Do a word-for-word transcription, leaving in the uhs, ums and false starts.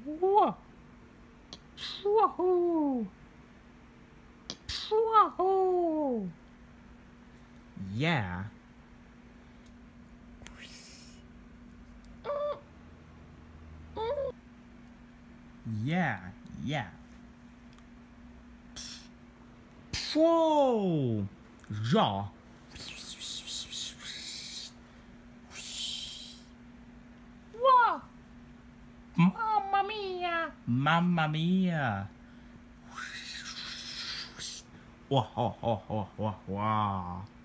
Whoa. Whoa. Whoa. Yeah. Yeah, yeah. Whoa! Ja. Whoa! Mamma mia! Mamma mia! Wow, wow, wow, wow, wow.